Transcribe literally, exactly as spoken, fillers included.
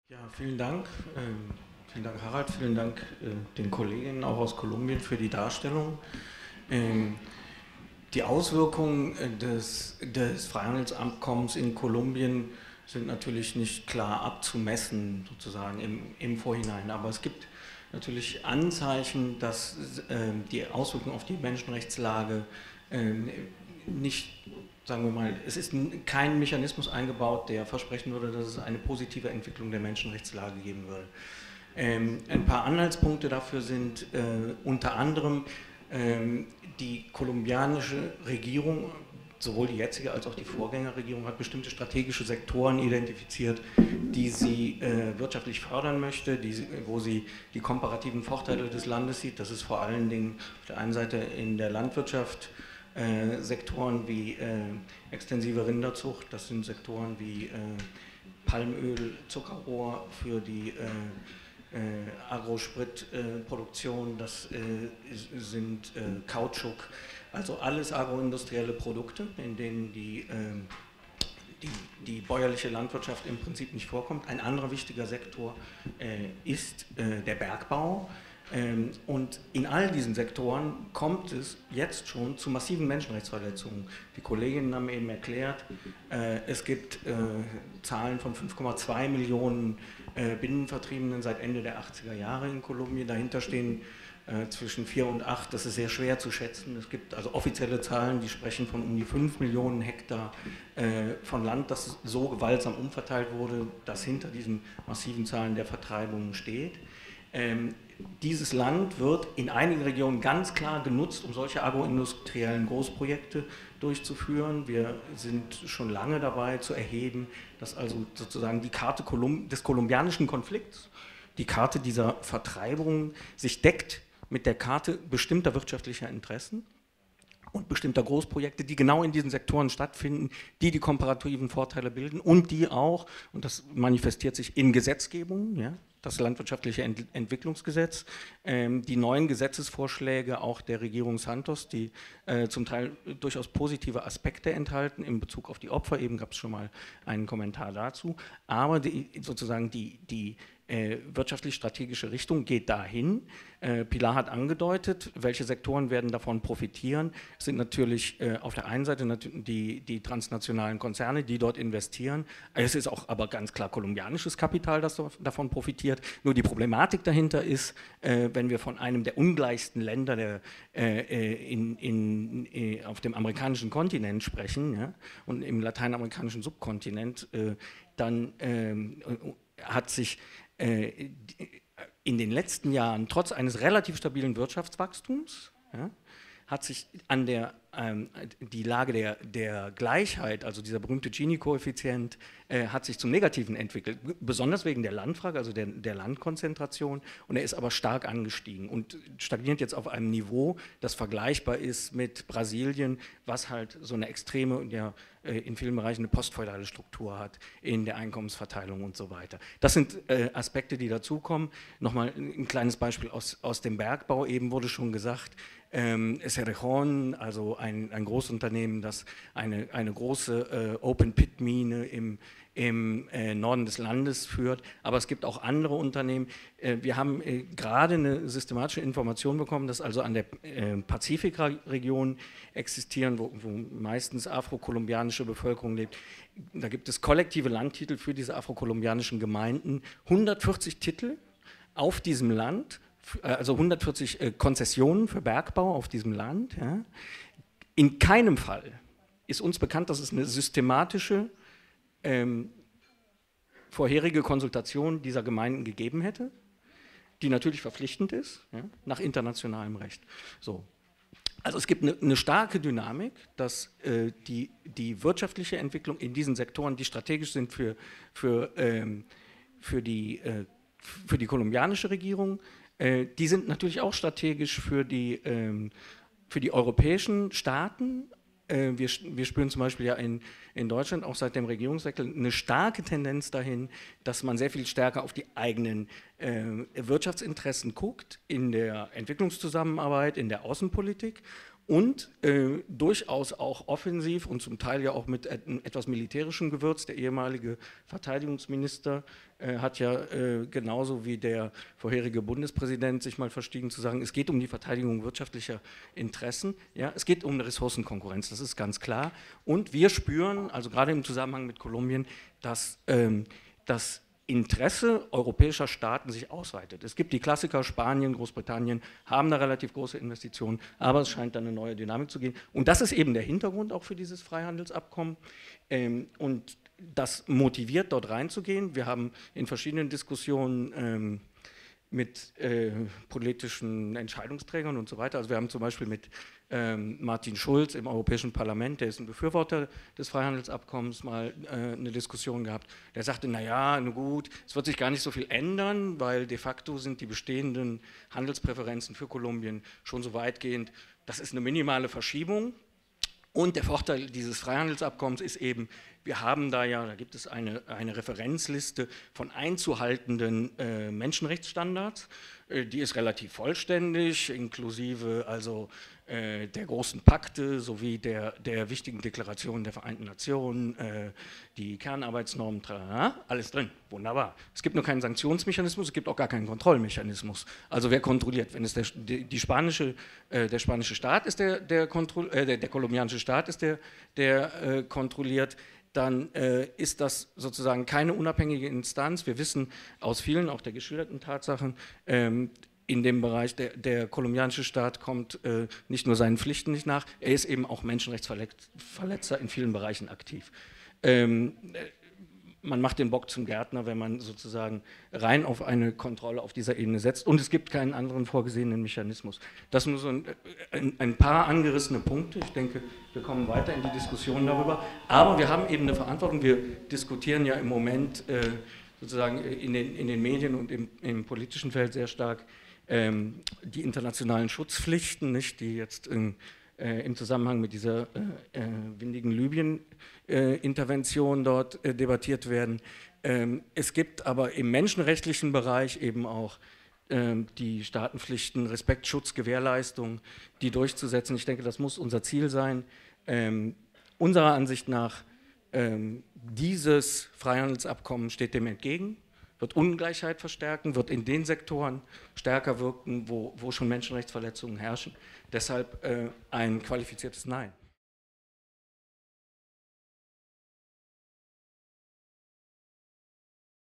Ja, vielen Dank. Ähm, vielen Dank, Harald. Vielen Dank äh, den Kolleginnen auch aus Kolumbien für die Darstellung. Ähm, die Auswirkungen äh, des, des Freihandelsabkommens in Kolumbien sind natürlich nicht klar abzumessen, sozusagen im, im Vorhinein. Aber es gibt natürlich Anzeichen, dass äh, die Auswirkungen auf die Menschenrechtslage äh, nicht, sagen wir mal, es ist kein Mechanismus eingebaut, der versprechen würde, dass es eine positive Entwicklung der Menschenrechtslage geben würde. Ähm, ein paar Anhaltspunkte dafür sind äh, unter anderem ähm, die kolumbianische Regierung, sowohl die jetzige als auch die Vorgängerregierung, hat bestimmte strategische Sektoren identifiziert, die sie äh, wirtschaftlich fördern möchte, die, wo sie die komparativen Vorteile des Landes sieht. Das ist vor allen Dingen auf der einen Seite in der Landwirtschaft, Äh, Sektoren wie äh, extensive Rinderzucht, das sind Sektoren wie äh, Palmöl, Zuckerrohr für die äh, äh, Agrospritproduktion, äh, das äh, sind äh, Kautschuk, also alles agroindustrielle Produkte, in denen die, äh, die, die bäuerliche Landwirtschaft im Prinzip nicht vorkommt. Ein anderer wichtiger Sektor äh, ist äh, der Bergbau. Ähm, und in all diesen Sektoren kommt es jetzt schon zu massiven Menschenrechtsverletzungen. Die Kolleginnen haben eben erklärt, äh, es gibt äh, Zahlen von fünf Komma zwei Millionen äh, Binnenvertriebenen seit Ende der achtziger Jahre in Kolumbien. Dahinter stehen äh, zwischen vier und acht, das ist sehr schwer zu schätzen. Es gibt also offizielle Zahlen, die sprechen von um die fünf Millionen Hektar äh, von Land, das so gewaltsam umverteilt wurde, dass hinter diesen massiven Zahlen der Vertreibungen steht. Ähm, dieses Land wird in einigen Regionen ganz klar genutzt, um solche agroindustriellen Großprojekte durchzuführen. Wir sind schon lange dabei zu erheben, dass also sozusagen die Karte Kolum- des kolumbianischen Konflikts, die Karte dieser Vertreibung, sich deckt mit der Karte bestimmter wirtschaftlicher Interessen und bestimmter Großprojekte, die genau in diesen Sektoren stattfinden, die die komparativen Vorteile bilden und die auch, und das manifestiert sich in Gesetzgebung, ja, das landwirtschaftliche Ent Entwicklungsgesetz, ähm, die neuen Gesetzesvorschläge auch der Regierung Santos, die äh, zum Teil durchaus positive Aspekte enthalten in Bezug auf die Opfer, eben gab es schon mal einen Kommentar dazu, aber die, sozusagen die, die äh, wirtschaftlich-strategische Richtung geht dahin. Äh, Pilar hat angedeutet, welche Sektoren werden davon profitieren. Es sind natürlich äh, auf der einen Seite die, die transnationalen Konzerne, die dort investieren. Es ist auch aber ganz klar kolumbianisches Kapital, das davon profitiert. Nur die Problematik dahinter ist, äh, wenn wir von einem der ungleichsten Länder der, äh, in, in, in, auf dem amerikanischen Kontinent sprechen, ja, und im lateinamerikanischen Subkontinent, äh, dann ähm, hat sich äh, in den letzten Jahren trotz eines relativ stabilen Wirtschaftswachstums, ja, hat sich an der, ähm, die Lage der, der Gleichheit, also dieser berühmte Gini-Koeffizient, äh, hat sich zum Negativen entwickelt, besonders wegen der Landfrage, also der, der Landkonzentration, und er ist aber stark angestiegen und stagniert jetzt auf einem Niveau, das vergleichbar ist mit Brasilien, was halt so eine extreme, ja, in vielen Bereichen eine postfeudale Struktur hat, in der Einkommensverteilung und so weiter. Das sind äh, Aspekte, die dazukommen. Nochmal ein kleines Beispiel aus, aus dem Bergbau, eben wurde schon gesagt, ähm, Cerrejón, also ein, ein Großunternehmen, das eine, eine große äh, Open-Pit-Mine im, im äh, Norden des Landes führt, aber es gibt auch andere Unternehmen. Äh, wir haben äh, gerade eine systematische Information bekommen, dass also an der äh, Pazifikregion existieren, wo, wo meistens afrokolumbianische Bevölkerung lebt. Da gibt es kollektive Landtitel für diese afrokolumbianischen Gemeinden, hundertvierzig Titel auf diesem Land, also hundertvierzig äh, Konzessionen für Bergbau auf diesem Land. Ja. In keinem Fall ist uns bekannt, dass es eine systematische ähm, vorherige Konsultation dieser Gemeinden gegeben hätte, die natürlich verpflichtend ist, ja, nach internationalem Recht. So. Also es gibt eine, eine starke Dynamik, dass äh, die, die wirtschaftliche Entwicklung in diesen Sektoren, die strategisch sind für, für, ähm, für, die, äh, für die kolumbianische Regierung, äh, die sind natürlich auch strategisch für die, ähm, für die europäischen Staaten. Äh, wir, wir spüren zum Beispiel ja in, in Deutschland auch seit dem Regierungswechsel eine starke Tendenz dahin, dass man sehr viel stärker auf die eigenen äh, Wirtschaftsinteressen guckt in der Entwicklungszusammenarbeit, in der Außenpolitik. und äh, durchaus auch offensiv und zum Teil ja auch mit et etwas militärischem Gewürz. Der ehemalige Verteidigungsminister äh, hat ja äh, genauso wie der vorherige Bundespräsident sich mal verstiegen zu sagen, es geht um die Verteidigung wirtschaftlicher Interessen, ja, es geht um eine Ressourcenkonkurrenz, das ist ganz klar. Und wir spüren, also gerade im Zusammenhang mit Kolumbien, dass ähm, das Interesse europäischer Staaten sich ausweitet. Es gibt die Klassiker, Spanien, Großbritannien haben da relativ große Investitionen, aber es scheint da eine neue Dynamik zu gehen. Und das ist eben der Hintergrund auch für dieses Freihandelsabkommen. Ähm, und das motiviert, dort reinzugehen. Wir haben in verschiedenen Diskussionen ähm, mit äh, politischen Entscheidungsträgern und so weiter. Also wir haben zum Beispiel mit ähm, Martin Schulz im Europäischen Parlament, der ist ein Befürworter des Freihandelsabkommens, mal äh, eine Diskussion gehabt. Der sagte, naja, na gut, es wird sich gar nicht so viel ändern, weil de facto sind die bestehenden Handelspräferenzen für Kolumbien schon so weitgehend, das ist eine minimale Verschiebung. Und der Vorteil dieses Freihandelsabkommens ist eben, wir haben da ja, da gibt es eine, eine Referenzliste von einzuhaltenden äh, Menschenrechtsstandards, äh, die ist relativ vollständig, inklusive also äh, der großen Pakte sowie der, der wichtigen Deklarationen der Vereinten Nationen, äh, die Kernarbeitsnormen, tralala, alles drin, wunderbar. Es gibt nur keinen Sanktionsmechanismus, es gibt auch gar keinen Kontrollmechanismus. Also wer kontrolliert? Wenn es der, die, die spanische, äh, der spanische Staat ist, der, der, Kontroll, äh, der, der kolumbianische Staat ist, der, der äh, kontrolliert, dann äh, ist das sozusagen keine unabhängige Instanz. Wir wissen aus vielen, auch der geschilderten Tatsachen, ähm, in dem Bereich, der, der kolumbianische Staat kommt äh, nicht nur seinen Pflichten nicht nach, er ist eben auch Menschenrechtsverletzer in vielen Bereichen aktiv. Ähm, man macht den Bock zum Gärtner, wenn man sozusagen rein auf eine Kontrolle auf dieser Ebene setzt, und es gibt keinen anderen vorgesehenen Mechanismus. Das nur so ein, ein, ein paar angerissene Punkte. Ich denke, wir kommen weiter in die Diskussion darüber, aber wir haben eben eine Verantwortung. Wir diskutieren ja im Moment äh, sozusagen in den, in den Medien und im, im politischen Feld sehr stark ähm, die internationalen Schutzpflichten, nicht, die jetzt in, äh, im Zusammenhang mit dieser äh, äh, windigen Libyen-Intervention äh, dort äh, debattiert werden. Ähm, es gibt aber im menschenrechtlichen Bereich eben auch ähm, die Staatenpflichten, Respekt, Schutz, Gewährleistung, die durchzusetzen. Ich denke, das muss unser Ziel sein. Ähm, unserer Ansicht nach, ähm, dieses Freihandelsabkommen steht dem entgegen, wird Ungleichheit verstärken, wird in den Sektoren stärker wirken, wo, wo schon Menschenrechtsverletzungen herrschen. Deshalb äh, ein qualifiziertes Nein.